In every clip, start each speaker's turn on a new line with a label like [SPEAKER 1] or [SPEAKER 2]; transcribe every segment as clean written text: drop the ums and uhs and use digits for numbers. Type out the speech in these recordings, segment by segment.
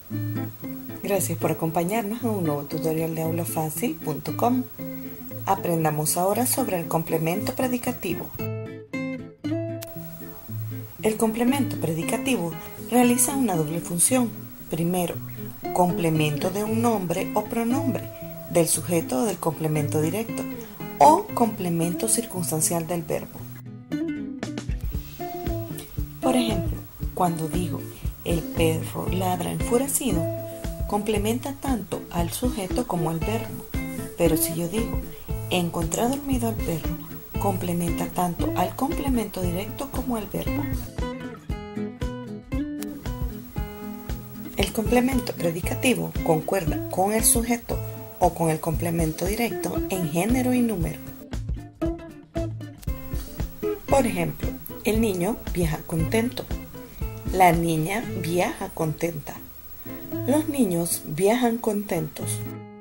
[SPEAKER 1] Gracias por acompañarnos en un nuevo tutorial de aulafacil.com. Aprendamos ahora sobre el complemento predicativo. El complemento predicativo realiza una doble función. Primero, complemento de un nombre o pronombre, del sujeto o del complemento directo, o complemento circunstancial del verbo. Por ejemplo, cuando digo el perro ladra enfurecido, complementa tanto al sujeto como al verbo. Pero si yo digo encontré dormido al perro, complementa tanto al complemento directo como al verbo. El complemento predicativo concuerda con el sujeto o con el complemento directo en género y número. Por ejemplo, el niño viaja contento. La niña viaja contenta. Los niños viajan contentos.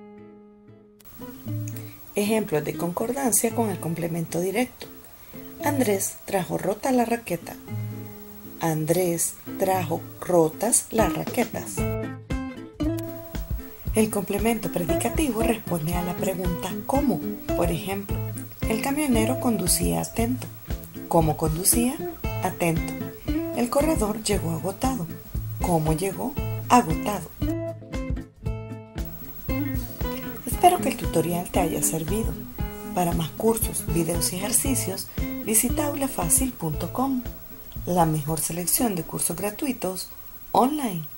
[SPEAKER 1] Ejemplos de concordancia con el complemento directo. Andrés trajo rota la raqueta. Andrés trajo rotas las raquetas. El complemento predicativo responde a la pregunta ¿cómo? Por ejemplo, el camionero conducía atento. ¿Cómo conducía? Atento. El corredor llegó agotado. ¿Cómo llegó? Agotado. Espero que el tutorial te haya servido. Para más cursos, videos y ejercicios, visita aulafacil.com, la mejor selección de cursos gratuitos online.